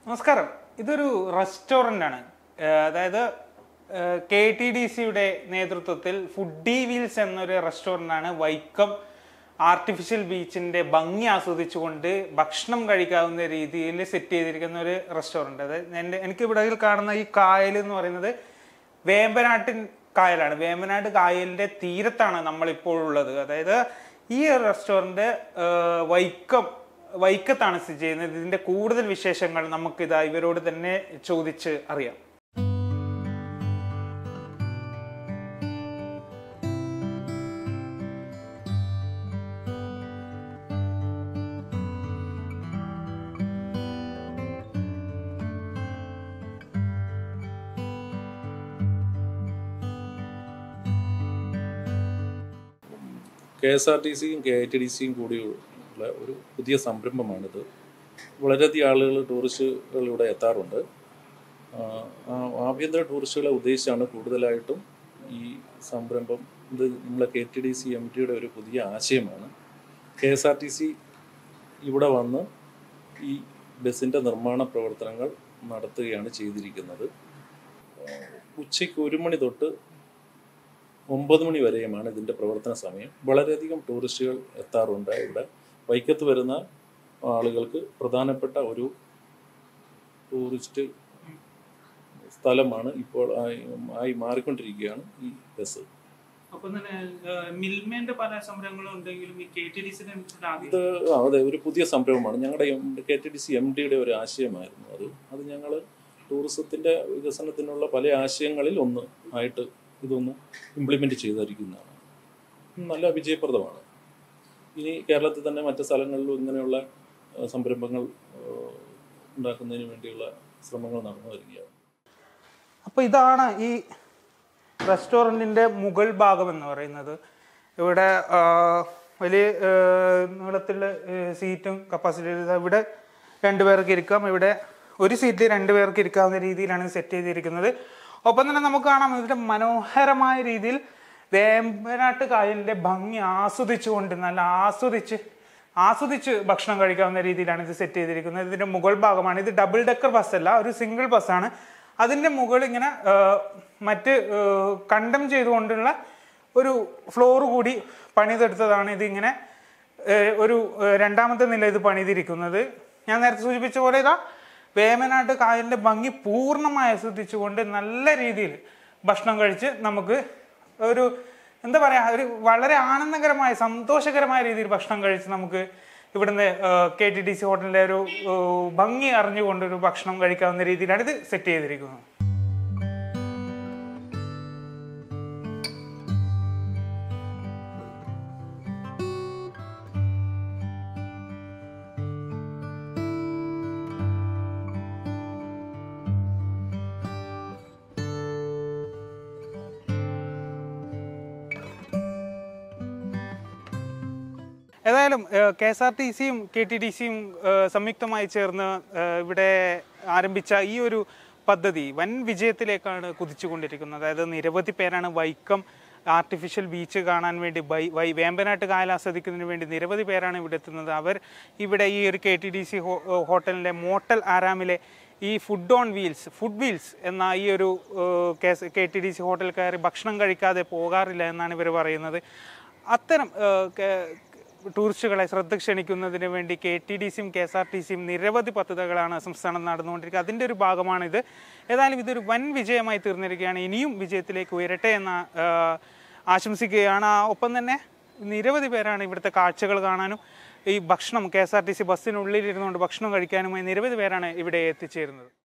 നമസ്കാരം. ഇതൊരു റെസ്റ്റോറൻ്റാണ്. അതായത് KTDCയുടെ നേതൃത്വത്തിൽ ഫുഡി വീൽസ് എന്നൊരു റെസ്റ്റോറൻ്റാണ് വൈക്കം ആർട്ടിഫിഷ്യൽ ബീച്ചിൻ്റെ ഭംഗി ആസ്വദിച്ചുകൊണ്ട് ഭക്ഷണം കഴിക്കാവുന്ന രീതിയിൽ സെറ്റ് ചെയ്തിരിക്കുന്ന ഒരു റെസ്റ്റോറൻറ്റ്. അതായത് എനിക്ക് ഇവിടെ കാണുന്ന ഈ കായൽ എന്ന് പറയുന്നത് വേമ്പനാട്ടിൻ കായലാണ്. വേമ്പനാട്ട് കായലിൻ്റെ തീരത്താണ് നമ്മളിപ്പോൾ ഉള്ളത്. അതായത് ഈ റെസ്റ്റോറൻറ്റ് വൈക്കത്താണ് സ്ഥിതി ചെയ്യുന്നത്. ഇതിന്റെ കൂടുതൽ വിശേഷങ്ങൾ നമുക്കിതാ ഇവരോട് തന്നെ ചോദിച്ച് അറിയാം. KSRTCയും KITDCയും കൂടിയുള്ള ഒരു പുതിയ സംരംഭമാണിത്. വളരെയധികം ആളുകൾ ടൂറിസ്റ്റുകൾ ഇവിടെ എത്താറുണ്ട്. ആഭ്യന്തര ടൂറിസ്റ്റുകളെ ഉദ്ദേശിച്ചാണ് കൂടുതലായിട്ടും ഈ സംരംഭം. ഇത് നമ്മളെ KTDC MDയുടെ ഒരു പുതിയ ആശയമാണ്. KSRTC ഇവിടെ വന്ന് ഈ ബസ്സിൻ്റെ നിർമ്മാണ പ്രവർത്തനങ്ങൾ നടത്തുകയാണ് ചെയ്തിരിക്കുന്നത്. ഉച്ചയ്ക്ക് 1 മണി തൊട്ട് 9 മണി വരെയുമാണ് ഇതിൻ്റെ പ്രവർത്തന സമയം. വളരെയധികം ടൂറിസ്റ്റുകൾ എത്താറുണ്ട്. ഇവിടെ വൈക്കത്ത് വരുന്ന ആളുകൾക്ക് പ്രധാനപ്പെട്ട ഒരു ടൂറിസ്റ്റ് സ്ഥലമാണ് ഇപ്പോൾ ആയി മാറിക്കൊണ്ടിരിക്കുകയാണ് ഈ ബസ്. ഇത് അതെ, ഒരു പുതിയ സംരംഭമാണ്. ഞങ്ങളുടെ KTDC MDയുടെ ഒരു ആശയമായിരുന്നു അത് ഞങ്ങൾ ടൂറിസത്തിൻ്റെ വികസനത്തിനുള്ള പല ആശയങ്ങളിൽ ഒന്ന് ആയിട്ട് ഇതൊന്ന് ഇംപ്ലിമെൻറ്റ് ചെയ്തിരിക്കുന്നതാണ്. നല്ല വിജയപ്രദമാണ്. ഇനി കേരളത്തിൽ തന്നെ മറ്റ് സ്ഥലങ്ങളിലും ഇങ്ങനെയുള്ള സംരംഭങ്ങൾ ഉണ്ടാക്കുന്നതിന് വേണ്ടിയുള്ള ശ്രമങ്ങൾ നടന്നു വരികയാണ്. അപ്പോൾ ഇതാണ് ഈ റെസ്റ്റോറൻറ്റിൻ്റെ മുകൾ ഭാഗം എന്ന് പറയുന്നത്. ഇവിടെ വലിയ നീളത്തിലുള്ള സീറ്റും കപ്പാസിറ്റി. ഇവിടെ 2 പേർക്ക് ഇരിക്കാം. ഇവിടെ ഒരു സീറ്റിൽ 2 പേർക്ക് ഇരിക്കാവുന്ന രീതിയിലാണ് സെറ്റ് ചെയ്തിരിക്കുന്നത്. ഒപ്പം തന്നെ നമുക്ക് കാണാം ഇതിൻ്റെ മനോഹരമായ രീതിയിൽ വേമ്പനാട്ട് കായലിൻ്റെ ഭംഗി ആസ്വദിച്ചുകൊണ്ട് നല്ല ആസ്വദിച്ച് ഭക്ഷണം കഴിക്കാവുന്ന രീതിയിലാണ് ഇത് സെറ്റ് ചെയ്തിരിക്കുന്നത്. ഇതിൻ്റെ മുകൾ ഭാഗമാണ്. ഇത് ഡബിൾ ഡെക്കർ ബസ്സല്ല, ഒരു സിംഗിൾ ബസ്സാണ്. അതിൻ്റെ മുകളിൽ ഇങ്ങനെ മറ്റ് കണ്ടം ചെയ്തുകൊണ്ടുള്ള ഒരു ഫ്ലോർ കൂടി പണിതെടുത്തതാണ്. ഇതിങ്ങനെ ഒരു 2ാമത്തെ നില ഇത് പണിതിരിക്കുന്നത്. ഞാൻ നേരത്തെ സൂചിപ്പിച്ച പോലെ ഇതാ വേമ്പനാട്ട് കായലിൻ്റെ ഭംഗി പൂർണ്ണമായി ആസ്വദിച്ചുകൊണ്ട് നല്ല രീതിയിൽ ഭക്ഷണം കഴിച്ച് നമുക്ക് ഒരു എന്താ പറയുക, ഒരു വളരെ ആനന്ദകരമായ സന്തോഷകരമായ രീതിയിൽ ഭക്ഷണം കഴിച്ച് നമുക്ക് ഇവിടുന്ന് KTDC ഹോട്ടലിൻ്റെ ഒരു ഭംഗി അറിഞ്ഞുകൊണ്ടൊരു ഭക്ഷണം കഴിക്കാവുന്ന രീതിയിലാണ് ഇത് സെറ്റ് ചെയ്തിരിക്കുന്നത്. ഏതായാലും KSRTCയും KTDCയും സംയുക്തമായി ചേർന്ന് ഇവിടെ ആരംഭിച്ച ഈ ഒരു പദ്ധതി വൻ വിജയത്തിലേക്കാണ് കുതിച്ചുകൊണ്ടിരിക്കുന്നത്. അതായത് നിരവധി പേരാണ് വൈക്കം ആർട്ടിഫിഷ്യൽ ബീച്ച് കാണാൻ വേണ്ടി വേമ്പനാട്ട് കായൽ ആസ്വദിക്കുന്നതിന് വേണ്ടി നിരവധി പേരാണ് ഇവിടെ എത്തുന്നത്. അവർ ഇവിടെ ഈ ഒരു KTDC ഹോട്ടലിൻ്റെ മോട്ടൽ ആരാമിലെ ഈ ഫുഡ് വീൽസ് എന്ന ഈ ഒരു KTDC ഹോട്ടൽ കയറി ഭക്ഷണം കഴിക്കാതെ പോകാറില്ല എന്നാണ് ഇവർ പറയുന്നത്. അത്തരം ടൂറിസ്റ്റുകളെ ശ്രദ്ധ ക്ഷണിക്കുന്നതിന് വേണ്ടി KTDCയും KSRTCയും നിരവധി പദ്ധതികളാണ് സംസ്ഥാനം നടന്നുകൊണ്ടിരിക്കുക. അതിൻ്റെ ഒരു ഭാഗമാണിത്. ഏതായാലും ഇതൊരു വൻ വിജയമായി തീർന്നിരിക്കുകയാണ്. ഇനിയും വിജയത്തിലേക്ക് ഉയരട്ടെ എന്ന് ആശംസിക്കുകയാണ്. ഒപ്പം തന്നെ നിരവധി പേരാണ് ഇവിടുത്തെ കാഴ്ചകൾ കാണാനും ഈ ഭക്ഷണം KSRTC ബസ്സിനുള്ളിലിരുന്നുകൊണ്ട് ഭക്ഷണം കഴിക്കാനുമായി നിരവധി പേരാണ് ഇവിടെ എത്തിച്ചേരുന്നത്.